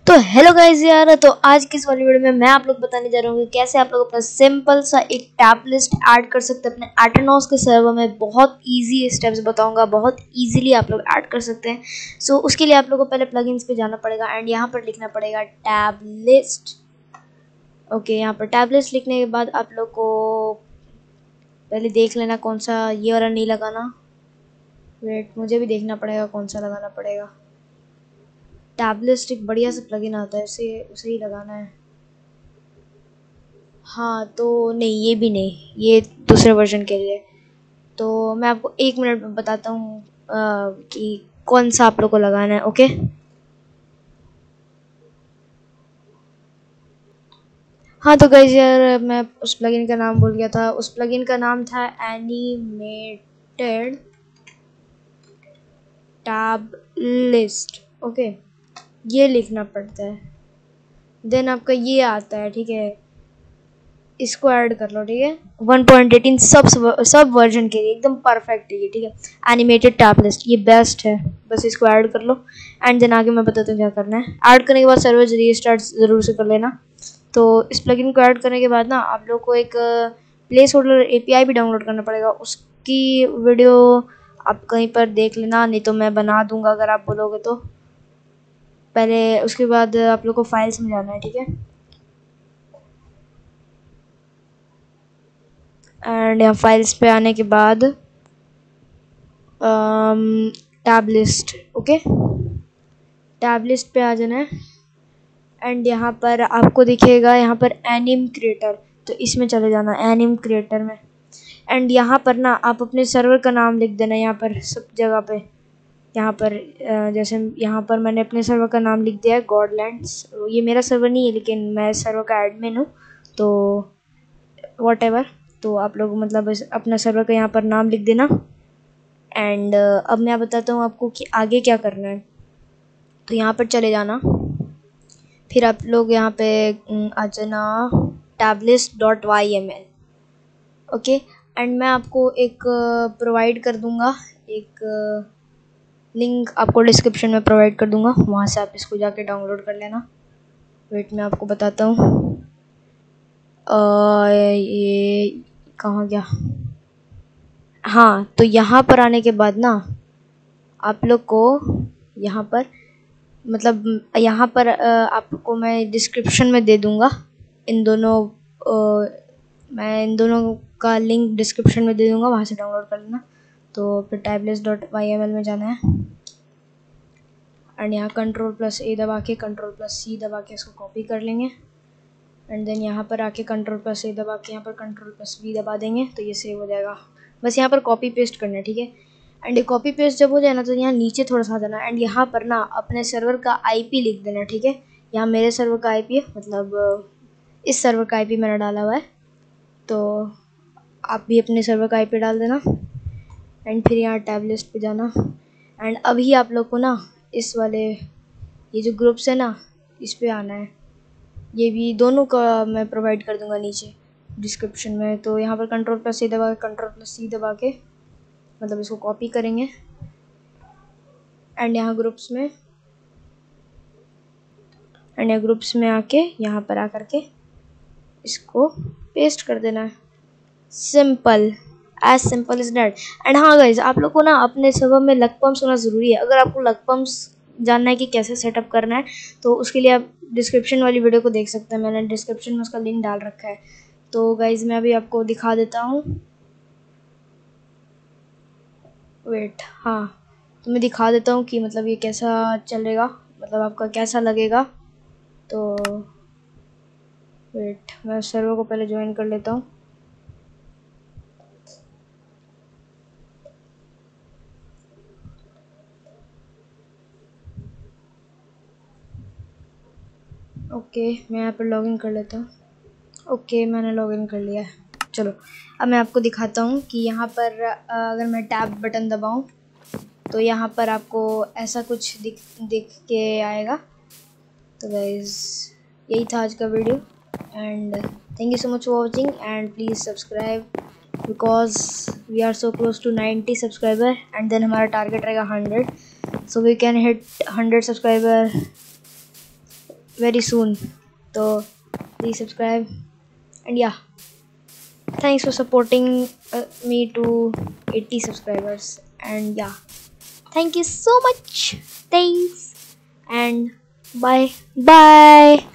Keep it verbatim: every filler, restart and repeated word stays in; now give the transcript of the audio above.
तो hello guys यार, तो आज की इस वाली वीडियो में मैं आप लोग बताने जा रहा हूँ कि कैसे आप लोग अपना सिंपल सा एक टैब लिस्ट ऐड कर सकते हैं अपने एटरनॉस के सर्वर में। बहुत इजी स्टेप्स बताऊंगा, बहुत इजीली आप लोग ऐड कर सकते हैं। सो so, उसके लिए आप लोग को पहले प्लगइन्स पे जाना पड़ेगा एंड यहाँ पर लिखना पड़ेगा टैब लिस्ट। ओके, यहाँ पर टैब लिस्ट लिखने के बाद आप लोग को पहले देख लेना कौन सा, ये वाला नहीं लगाना। वेट, मुझे भी देखना पड़ेगा कौन सा लगाना पड़ेगा। टैब लिस्ट एक बढ़िया सा प्लगइन आता है, उसे उसे ही लगाना है। हाँ तो नहीं, ये भी नहीं, ये दूसरे वर्जन के लिए। तो मैं आपको एक मिनट में बताता हूँ कि कौन सा आप लोग को लगाना है। ओके, हाँ तो गाइस यार, मैं उस प्लगइन का नाम भूल गया था। उस प्लगइन का नाम था एनिमेटेड टैब लिस्ट। ओके, ये लिखना पड़ता है। देन आपका ये आता है, ठीक है, इसको ऐड कर लो। ठीक है, वन पॉइंट एटीन सब सब वर्जन के लिए एकदम परफेक्ट है ये। ठीक है, एनिमेटेड टैब लिस्ट ये बेस्ट है, बस इसको ऐड कर लो। एंड देन आगे मैं बताता हूँ क्या करना है। ऐड करने के बाद सर्वर रीस्टार्ट ज़रूर से कर लेना। तो इस प्लगइन को ऐड करने के बाद ना आप लोग को एक प्लेस होल्डर एपीआई भी डाउनलोड करना पड़ेगा। उसकी वीडियो आप कहीं पर देख लेना, नहीं तो मैं बना दूंगा अगर आप बोलोगे तो। पहले उसके बाद आप लोग को फाइल्स में जाना है। ठीक है, एंड यहाँ फाइल्स पे आने के बाद tab list, okay, tab list पे आ जाना है। एंड यहाँ पर आपको दिखेगा यहाँ पर एनिम क्रिएटर, तो इसमें चले जाना एनिम क्रिएटर में। एंड यहाँ पर ना आप अपने सर्वर का नाम लिख देना यहाँ पर सब जगह पे। यहाँ पर जैसे यहाँ पर मैंने अपने सर्वर का नाम लिख दिया है गॉडलैंड्स। ये मेरा सर्वर नहीं है लेकिन मैं सर्वर का एडमिन हूँ, तो वॉट एवर। तो आप लोग मतलब अपना सर्वर का यहाँ पर नाम लिख देना। एंड uh, अब मैं बताता हूँ आपको कि आगे क्या करना है। तो यहाँ पर चले जाना, फिर आप लोग यहाँ पे आ जाना tab list dot Y M L. Okay, and मैं आपको एक प्रोवाइड uh, कर दूँगा, एक लिंक uh, आपको डिस्क्रिप्शन में प्रोवाइड कर दूँगा, वहाँ से आप इसको जाके डाउनलोड कर लेना। वेट, मैं आपको बताता हूँ uh, ये कहाँ गया। हाँ, तो यहाँ पर आने के बाद ना आप लोग को यहाँ पर मतलब यहाँ पर आपको मैं डिस्क्रिप्शन में दे दूँगा इन दोनों आ, मैं इन दोनों का लिंक डिस्क्रिप्शन में दे दूँगा, वहाँ से डाउनलोड कर लेना। तो फिर tablets dot Y M L में जाना है एंड यहाँ कंट्रोल प्लस ए दबा के कंट्रोल प्लस सी दबा के इसको कॉपी कर लेंगे। एंड देन यहाँ पर आके कंट्रोल प्लस ए दबा के यहाँ पर कंट्रोल प्लस वी दबा देंगे तो ये सेव हो जाएगा। बस यहाँ पर कॉपी पेस्ट करना है। ठीक है, एंड ये कॉपी पेस्ट जब हो जाए ना तो यहाँ नीचे थोड़ा सा आ जाना एंड यहाँ पर ना अपने सर्वर का आईपी लिख देना। ठीक है, यहाँ मेरे सर्वर का आईपी है, मतलब इस सर्वर का आईपी मैंने डाला हुआ है, तो आप भी अपने सर्वर का आईपी डाल देना। एंड फिर यहाँ टैब लिस्ट पे जाना एंड अभी आप लोग को ना इस वाले ये जो ग्रुप्स है ना इस पे आना है। ये भी दोनों का मैं प्रोवाइड कर दूँगा नीचे डिस्क्रिप्शन में। तो यहाँ पर कंट्रोल प्लस सी दबा के कंट्रोल प्लस सी दबा के मतलब इसको कॉपी करेंगे एंड यहाँ ग्रुप्स में एंड यहाँ ग्रुप्स में आके यहाँ पर आकर के इसको पेस्ट कर देना है। Simple, as simple is that. And हाँ गाइज, आप लोग को ना अपने सर्वर में लक पम्प्स होना ज़रूरी है। अगर आपको लक पम्प्स जानना है कि कैसे सेटअप करना है तो उसके लिए आप डिस्क्रिप्शन वाली वीडियो को देख सकते हैं, मैंने डिस्क्रिप्शन में उसका लिंक डाल रखा है। तो गाइज मैं अभी आपको दिखा देता हूँ। वेट, हाँ, तो मैं दिखा देता हूँ कि मतलब ये कैसा चलेगा, मतलब आपका कैसा लगेगा। तो वेट, मैं सर्वर को पहले ज्वाइन कर लेता हूँ। ओके, मैं यहाँ पर लॉगिन कर लेता हूँ। ओके, मैंने लॉगिन कर लिया है। चलो अब मैं आपको दिखाता हूँ कि यहाँ पर अगर मैं टैब बटन दबाऊँ तो यहाँ पर आपको ऐसा कुछ दिख दिख के आएगा। तो गाइस यही था आज का video and thank you so much for watching and please subscribe because we are so close to ninety subscriber and then हमारा टारगेट रहेगा hundred, so we can hit hundred subscriber very soon. So please subscribe, and yeah, thanks for supporting uh, me to eighty subscribers. And yeah, thank you so much. Thanks, and bye bye.